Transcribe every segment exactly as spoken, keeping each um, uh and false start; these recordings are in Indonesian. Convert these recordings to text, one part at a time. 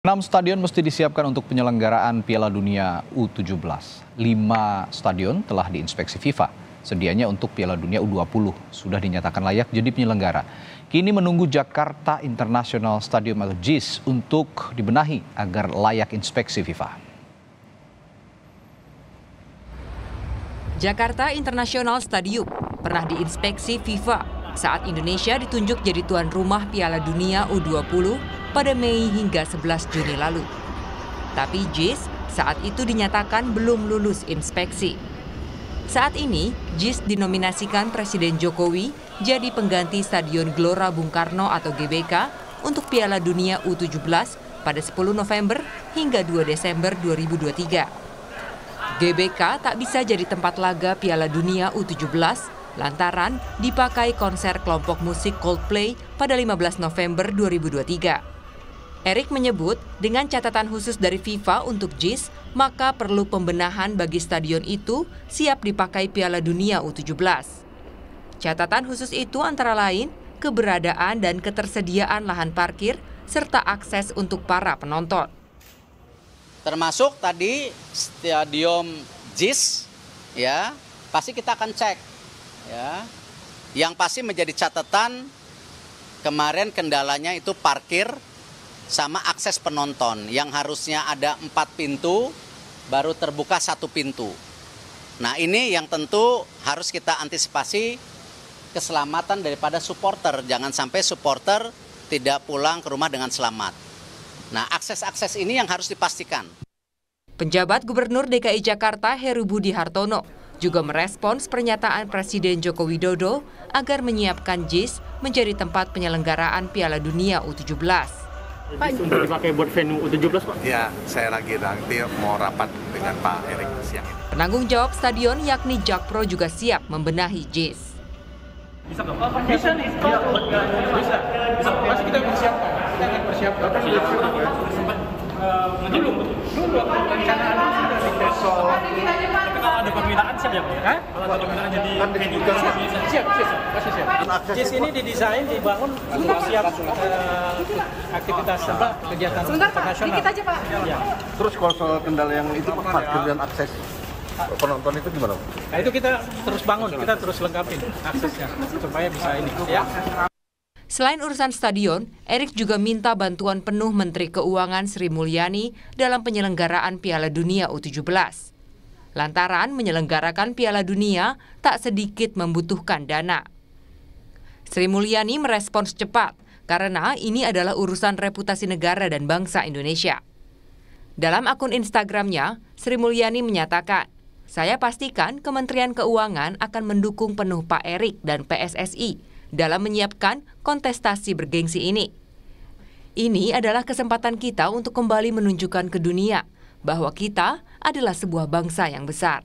Enam stadion mesti disiapkan untuk penyelenggaraan Piala Dunia U tujuh belas. Lima stadion telah diinspeksi FIFA. Sedianya untuk Piala Dunia U dua puluh sudah dinyatakan layak jadi penyelenggara. Kini menunggu Jakarta International Stadium atau J I S untuk dibenahi agar layak inspeksi FIFA. Jakarta International Stadium pernah diinspeksi FIFA saat Indonesia ditunjuk jadi tuan rumah Piala Dunia U dua puluh pada Mei hingga sebelas Juni lalu. Tapi J I S saat itu dinyatakan belum lulus inspeksi. Saat ini, J I S dinominasikan Presiden Jokowi jadi pengganti Stadion Gelora Bung Karno atau G B K untuk Piala Dunia U tujuh belas pada sepuluh November hingga dua Desember dua ribu dua puluh tiga. G B K tak bisa jadi tempat laga Piala Dunia U tujuh belas lantaran dipakai konser kelompok musik Coldplay pada lima belas November dua ribu dua puluh tiga. Erik menyebut dengan catatan khusus dari FIFA untuk J I S, maka perlu pembenahan bagi stadion itu siap dipakai Piala Dunia U tujuh belas. Catatan khusus itu antara lain keberadaan dan ketersediaan lahan parkir serta akses untuk para penonton. Termasuk tadi stadion J I S, ya pasti kita akan cek, ya. Yang pasti menjadi catatan kemarin kendalanya itu parkir sama akses penonton yang harusnya ada empat pintu baru terbuka satu pintu. Nah ini yang tentu harus kita antisipasi keselamatan daripada supporter. Jangan sampai supporter tidak pulang ke rumah dengan selamat. Nah akses-akses ini yang harus dipastikan. Penjabat Gubernur D K I Jakarta Heru Budi Hartono juga merespons pernyataan Presiden Joko Widodo agar menyiapkan J I S menjadi tempat penyelenggaraan Piala Dunia U tujuh belas. Pak, untuk dipakai buat venue U tujuh belas, Pak? Ya, saya lagi nanti mau rapat dengan Pak Erik siang ini. Penanggung jawab stadion yakni Jakpro juga siap membenahi J I S. Bisa nggak? Pak? Bisa nih, Pak. Bisa. Bisa. Masih kita persiapkan. Kita akan persiapkan. Persiapkan. Dulu, dulu rencanaan sudah di besok. Tapi kalau ada permintaan siap ya, Pak? Kalau ada permintaan jadi venue siap, siap, masih siap. J I S ini didesain, dibangun untuk siap aktivitas apa kegiatan internasional. Dikit aja, Pak. Ya. Terus kalau soal kendala yang itu Pak, parkir dan akses penonton itu gimana? Nah itu kita terus bangun, kita terus lengkapin aksesnya supaya bisa ini. Ya. Selain urusan stadion, Erik juga minta bantuan penuh Menteri Keuangan Sri Mulyani dalam penyelenggaraan Piala Dunia U tujuh belas. Lantaran menyelenggarakan Piala Dunia tak sedikit membutuhkan dana. Sri Mulyani merespons cepat karena ini adalah urusan reputasi negara dan bangsa Indonesia. Dalam akun Instagramnya, Sri Mulyani menyatakan, "Saya pastikan Kementerian Keuangan akan mendukung penuh Pak Erik dan P S S I dalam menyiapkan kontestasi bergengsi ini. Ini adalah kesempatan kita untuk kembali menunjukkan ke dunia bahwa kita adalah sebuah bangsa yang besar."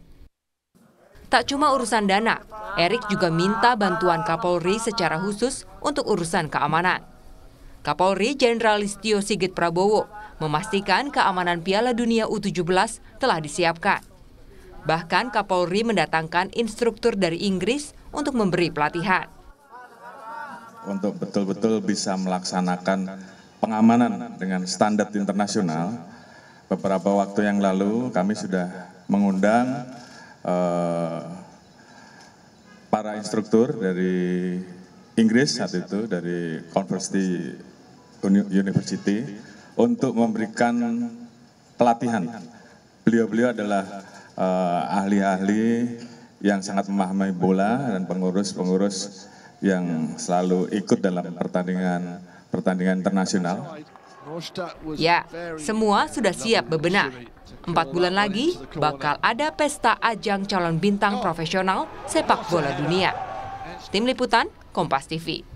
Tak cuma urusan dana, Erik juga minta bantuan Kapolri secara khusus untuk urusan keamanan. Kapolri Jenderal Listio Sigit Prabowo memastikan keamanan Piala Dunia U tujuh belas telah disiapkan. Bahkan Kapolri mendatangkan instruktur dari Inggris untuk memberi pelatihan. Untuk betul-betul bisa melaksanakan pengamanan dengan standar internasional, beberapa waktu yang lalu kami sudah mengundang eh, para instruktur dari Inggris saat itu, dari University University untuk memberikan pelatihan. Beliau-beliau adalah ahli-ahli eh, yang sangat memahami bola dan pengurus-pengurus yang selalu ikut dalam pertandingan pertandingan internasional. Ya, semua sudah siap bebenah. Empat bulan lagi bakal ada pesta ajang calon bintang profesional sepak bola dunia. Tim Liputan, Kompas T V.